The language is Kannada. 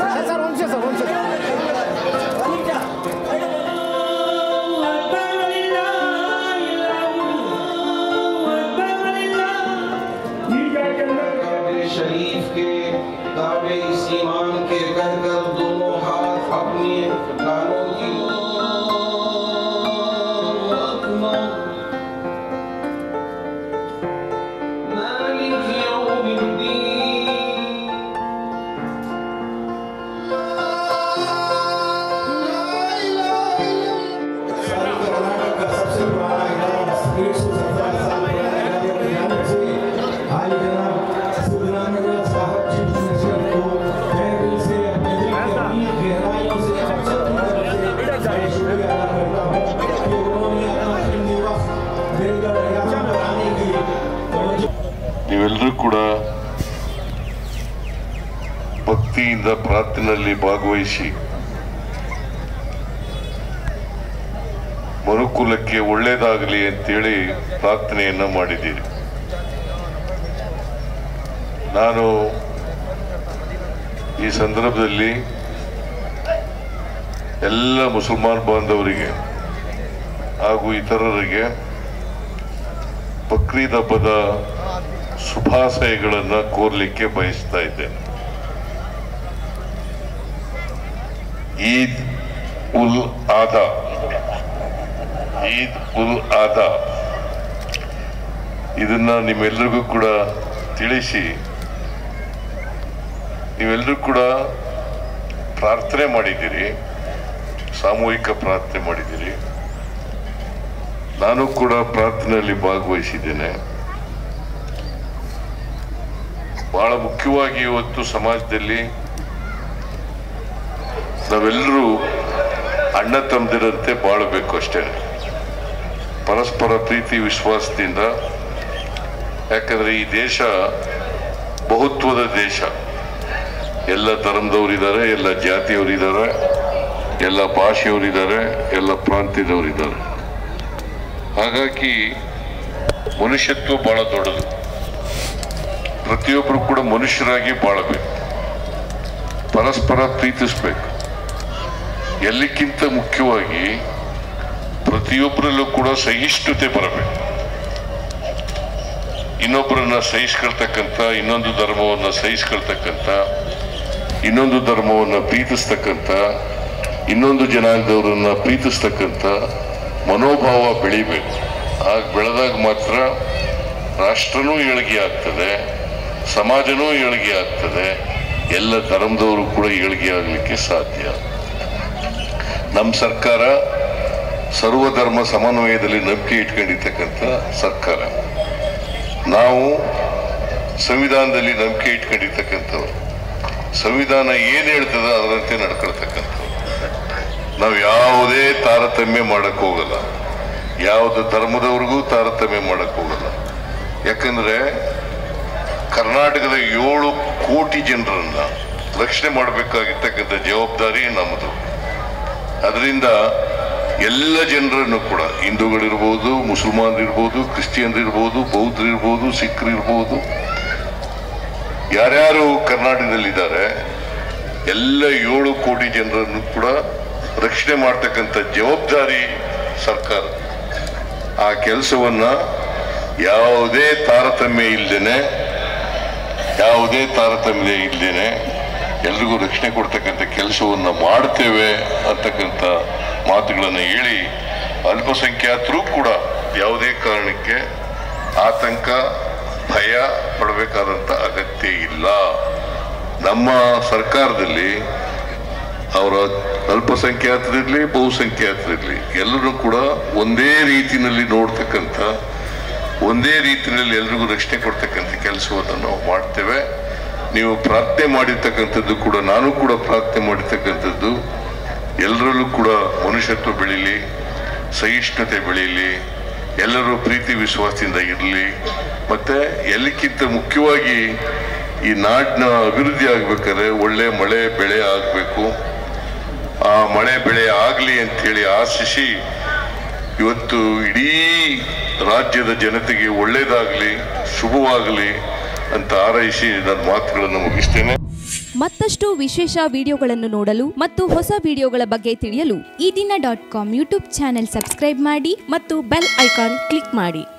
शरीफ के दावे ईमान के कहकर दोनों हाथ अपने कानों की ನೀವೆಲ್ಲರೂ ಕೂಡ ಭಕ್ತಿಯಿಂದ ಪ್ರಾರ್ಥನೆಯಲ್ಲಿ ಭಾಗವಹಿಸಿ ಮನುಕುಲಕ್ಕೆ ಒಳ್ಳೆಯದಾಗಲಿ ಅಂತೇಳಿ ಪ್ರಾರ್ಥನೆಯನ್ನ ಮಾಡಿದ್ದೀರಿ. ನಾನು ಈ ಸಂದರ್ಭದಲ್ಲಿ ಎಲ್ಲ ಮುಸಲ್ಮಾನ್ ಬಾಂಧವರಿಗೆ ಹಾಗೂ ಇತರರಿಗೆ ಬಕ್ರೀದ್ ಹಬ್ಬದ ಶುಭಾಶಯಗಳನ್ನು ಕೋರ್ಲಿಕ್ಕೆ ಬಯಸ್ತಾ ಇದ್ದೇನೆ. ಈದ್ ಉಲ್ ಆದಾ, ಈದ್ ಉಲ್ ಆದಾ ಇದನ್ನ ನಿಮ್ಮೆಲ್ಲರಿಗೂ ಕೂಡ ತಿಳಿಸಿ, ನೀವೆಲ್ಲರೂ ಕೂಡ ಪ್ರಾರ್ಥನೆ ಮಾಡಿದ್ದೀರಿ, ಸಾಮೂಹಿಕ ಪ್ರಾರ್ಥನೆ ಮಾಡಿದ್ದೀರಿ. ನಾನು ಕೂಡ ಪ್ರಾರ್ಥನೆಯಲ್ಲಿ ಭಾಗವಹಿಸಿದ್ದೇನೆ. ಬಹಳ ಮುಖ್ಯವಾಗಿ ಇವತ್ತು ಸಮಾಜದಲ್ಲಿ ನಾವೆಲ್ಲರೂ ಅಣ್ಣ ತಮ್ಮದಿರಂತೆ ಬಾಳಬೇಕು ಅಷ್ಟೇ, ಪರಸ್ಪರ ಪ್ರೀತಿ ವಿಶ್ವಾಸದಿಂದ. ಯಾಕಂದ್ರೆ ಈ ದೇಶ ಬಹುತ್ವದ ದೇಶ, ಎಲ್ಲ ಧರ್ಮದವರಿದ್ದಾರೆ, ಎಲ್ಲ ಜಾತಿಯವರಿದ್ದಾರೆ, ಎಲ್ಲ ಭಾಷೆಯವರಿದ್ದಾರೆ, ಎಲ್ಲ ಪ್ರಾಂತ್ಯದವರಿದ್ದಾರೆ. ಹಾಗಾಗಿ ಮನುಷ್ಯತ್ವ ಬಹಳ ದೊಡ್ಡದು. ಪ್ರತಿಯೊಬ್ಬರು ಕೂಡ ಮನುಷ್ಯರಾಗಿ ಬಾಳಬೇಕು, ಪರಸ್ಪರ ಪ್ರೀತಿಸ್ಬೇಕು. ಎಲ್ಲಕ್ಕಿಂತ ಮುಖ್ಯವಾಗಿ ಪ್ರತಿಯೊಬ್ಬರಲ್ಲೂ ಕೂಡ ಸಹಿಷ್ಣುತೆ ಬರಬೇಕು. ಇನ್ನೊಬ್ಬರನ್ನ ಸಹಿಸ್ಕೊಳ್ತಕ್ಕಂಥ, ಇನ್ನೊಂದು ಧರ್ಮವನ್ನ ಸಹಿಸ್ಕೊಳ್ತಕ್ಕಂಥ, ಇನ್ನೊಂದು ಧರ್ಮವನ್ನ ಪ್ರೀತಿಸ್ತಕ್ಕಂಥ, ಇನ್ನೊಂದು ಜನಾಂಗದವರನ್ನ ಪ್ರೀತಿಸ್ತಕ್ಕಂಥ ಮನೋಭಾವ ಬೆಳಿಬೇಕು. ಆಗ ಬೆಳೆದಾಗ ಮಾತ್ರ ರಾಷ್ಟ್ರನೂ ಏಳಿಗೆ ಆಗ್ತದೆ, ಸಮಾಜನೂ ಏಳಿಗೆ ಆಗ್ತದೆ, ಎಲ್ಲ ಧರ್ಮದವರು ಕೂಡ ಏಳಿಗೆ ಆಗಲಿಕ್ಕೆ ಸಾಧ್ಯ. ನಮ್ಮ ಸರ್ಕಾರ ಸರ್ವಧರ್ಮ ಸಮನ್ವಯದಲ್ಲಿ ನಂಬಿಕೆ ಇಟ್ಕೊಂಡಿರ್ತಕ್ಕಂಥ ಸರ್ಕಾರ. ನಾವು ಸಂವಿಧಾನದಲ್ಲಿ ನಂಬಿಕೆ ಇಟ್ಕೊಂಡಿರ್ತಕ್ಕಂಥವ್ರು. ಸಂವಿಧಾನ ಏನು ಹೇಳ್ತದೆ ಅದರಂತೆ ನಡ್ಕೊಳ್ತಕ್ಕಂಥವ್ರು. ನಾವು ಯಾವುದೇ ತಾರತಮ್ಯ ಮಾಡಕ್ ಹೋಗಲ್ಲ, ಯಾವುದೇ ಧರ್ಮದವ್ರಿಗೂ ತಾರತಮ್ಯ ಮಾಡಕ್ ಹೋಗಲ್ಲ. ಯಾಕಂದ್ರೆ ಕರ್ನಾಟಕದ 7 ಕೋಟಿ ಜನರನ್ನ ರಕ್ಷಣೆ ಮಾಡಬೇಕಾಗಿರ್ತಕ್ಕಂಥ ಜವಾಬ್ದಾರಿ ನಮ್ಮದು. ಅದರಿಂದ ಎಲ್ಲ ಜನರನ್ನು ಕೂಡ, ಹಿಂದೂಗಳಿರ್ಬೋದು, ಮುಸಲ್ಮಾನರಿರ್ಬೋದು, ಕ್ರಿಶ್ಚಿಯನ್ರಿರ್ಬೋದು, ಬೌದ್ಧರಿರ್ಬೋದು, ಸಿಖ್ರಿರ್ಬೋದು, ಯಾರ್ಯಾರು ಕರ್ನಾಟಕದಲ್ಲಿದ್ದಾರೆ ಎಲ್ಲ 7 ಕೋಟಿ ಜನರನ್ನು ಕೂಡ ರಕ್ಷಣೆ ಮಾಡ್ತಕ್ಕಂಥ ಜವಾಬ್ದಾರಿ ಸರ್ಕಾರ. ಆ ಕೆಲಸವನ್ನ ಯಾವುದೇ ತಾರತಮ್ಯ ಇಲ್ದೇನೆ ಎಲ್ರಿಗೂ ರಕ್ಷಣೆ ಕೊಡ್ತಕ್ಕಂಥ ಕೆಲಸವನ್ನ ಮಾಡ್ತೇವೆ ಅಂತಕ್ಕಂಥ ಮಾತುಗಳನ್ನು ಹೇಳಿ, ಅಲ್ಪಸಂಖ್ಯಾತರು ಕೂಡ ಯಾವುದೇ ಕಾರಣಕ್ಕೆ ಆತಂಕ ಭಯ ಪಡಬೇಕಾದಂತ ಅಗತ್ಯ ಇಲ್ಲ. ನಮ್ಮ ಸರ್ಕಾರದಲ್ಲಿ ಅವರ ಅಲ್ಪಸಂಖ್ಯಾತರಿರ್ಲಿ ಬಹುಸಂಖ್ಯಾತರಿರ್ಲಿ ಎಲ್ಲರೂ ಕೂಡ ಒಂದೇ ರೀತಿಯಲ್ಲಿ ನೋಡ್ತಕ್ಕಂಥ, ಒಂದೇ ರೀತಿಯಲ್ಲಿ ಎಲ್ರಿಗೂ ರಕ್ಷಣೆ ಕೊಡ್ತಕ್ಕಂಥ ಕೆಲಸವನ್ನು ನಾವು ಮಾಡ್ತೇವೆ. ನೀವು ಪ್ರಾರ್ಥನೆ ಮಾಡಿರ್ತಕ್ಕಂಥದ್ದು ಕೂಡ, ನಾನು ಕೂಡ ಪ್ರಾರ್ಥನೆ ಮಾಡಿರ್ತಕ್ಕಂಥದ್ದು, ಎಲ್ಲರಲ್ಲೂ ಕೂಡ ಮನುಷ್ಯತ್ವ ಬೆಳೀಲಿ, ಸಹಿಷ್ಣುತೆ ಬೆಳೀಲಿ, ಎಲ್ಲರೂ ಪ್ರೀತಿ ವಿಶ್ವಾಸದಿಂದ ಇರಲಿ. ಮತ್ತೆ ಎಲ್ಲಕ್ಕಿಂತ ಮುಖ್ಯವಾಗಿ ಈ ನಾಡಿನ ಅಭಿವೃದ್ಧಿ ಆಗ್ಬೇಕಾದ್ರೆ ಒಳ್ಳೆ ಮಳೆ ಬೆಳೆ ಆಗಬೇಕು. ಆ ಮಳೆ ಬೆಳೆ ಆಗಲಿ ಅಂತೇಳಿ ಆಶಿಸಿ ಇವತ್ತು ಇಡೀ ರಾಜ್ಯದ ಜನತೆಗೆ ಒಳ್ಳೇದಾಗಲಿ, ಶುಭವಾಗಲಿ ಅಂತ ಹಾರೈಸಿ ನನ್ನ ಮಾತುಗಳನ್ನು ಮುಗಿಸ್ತೇನೆ. ಮತ್ತಷ್ಟು ವಿಶೇಷ ವಿಡಿಯೋಗಳನ್ನು ನೋಡಲು ಮತ್ತು ಹೊಸ ವಿಡಿಯೋಗಳ ಬಗ್ಗೆ ತಿಳಿಯಲು ಈ ದಿನ .com ಯೂಟ್ಯೂಬ್ ಚಾನೆಲ್ ಸಬ್ಸ್ಕ್ರೈಬ್ ಮಾಡಿ ಮತ್ತು ಬೆಲ್ ಐಕಾನ್ ಕ್ಲಿಕ್ ಮಾಡಿ.